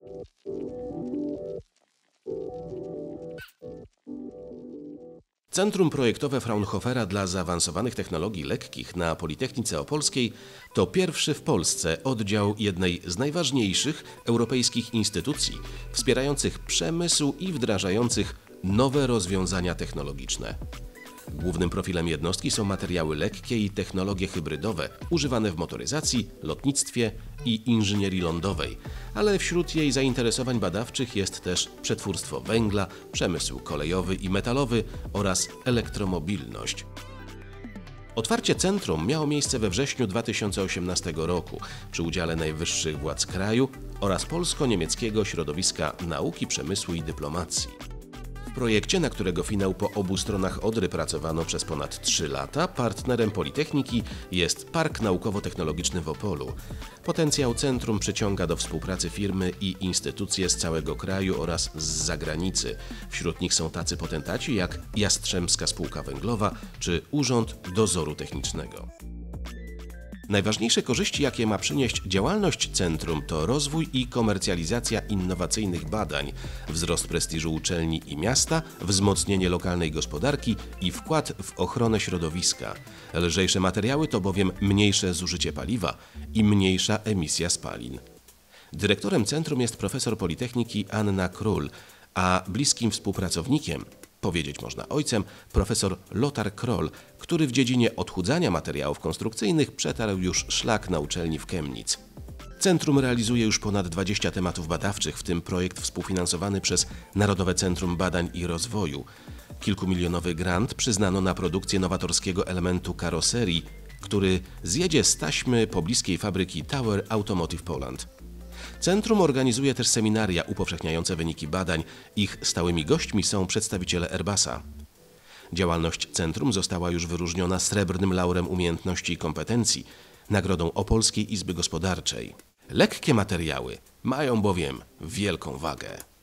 Centrum Projektowe Fraunhofera dla Zaawansowanych Technologii Lekkich na Politechnice Opolskiej to pierwszy w Polsce oddział jednej z najważniejszych europejskich instytucji wspierających przemysł i wdrażających nowe rozwiązania technologiczne. Głównym profilem jednostki są materiały lekkie i technologie hybrydowe używane w motoryzacji, lotnictwie i inżynierii lądowej, ale wśród jej zainteresowań badawczych jest też przetwórstwo węgla, przemysł kolejowy i metalowy oraz elektromobilność. Otwarcie centrum miało miejsce we wrześniu 2018 roku przy udziale najwyższych władz kraju oraz polsko-niemieckiego środowiska nauki, przemysłu i dyplomacji. W projekcie, na którego finał po obu stronach Odry pracowano przez ponad 3 lata, partnerem Politechniki jest Park Naukowo-Technologiczny w Opolu. Potencjał centrum przyciąga do współpracy firmy i instytucje z całego kraju oraz z zagranicy. Wśród nich są tacy potentaci jak Jastrzębska Spółka Węglowa czy Urząd Dozoru Technicznego. Najważniejsze korzyści, jakie ma przynieść działalność centrum, to rozwój i komercjalizacja innowacyjnych badań, wzrost prestiżu uczelni i miasta, wzmocnienie lokalnej gospodarki i wkład w ochronę środowiska. Lżejsze materiały to bowiem mniejsze zużycie paliwa i mniejsza emisja spalin. Dyrektorem centrum jest profesor Politechniki Anna Król, a bliskim współpracownikiem, powiedzieć można ojcem, profesor Lothar Kroll, który w dziedzinie odchudzania materiałów konstrukcyjnych przetarł już szlak na uczelni w Chemnitz. Centrum realizuje już ponad 20 tematów badawczych, w tym projekt współfinansowany przez Narodowe Centrum Badań i Rozwoju. Kilkumilionowy grant przyznano na produkcję nowatorskiego elementu karoserii, który zjedzie z taśmy pobliskiej fabryki Tower Automotive Poland. Centrum organizuje też seminaria upowszechniające wyniki badań. Ich stałymi gośćmi są przedstawiciele Airbusa. Działalność centrum została już wyróżniona Srebrnym Laurem Umiejętności i Kompetencji, nagrodą Opolskiej Izby Gospodarczej. Lekkie materiały mają bowiem wielką wagę.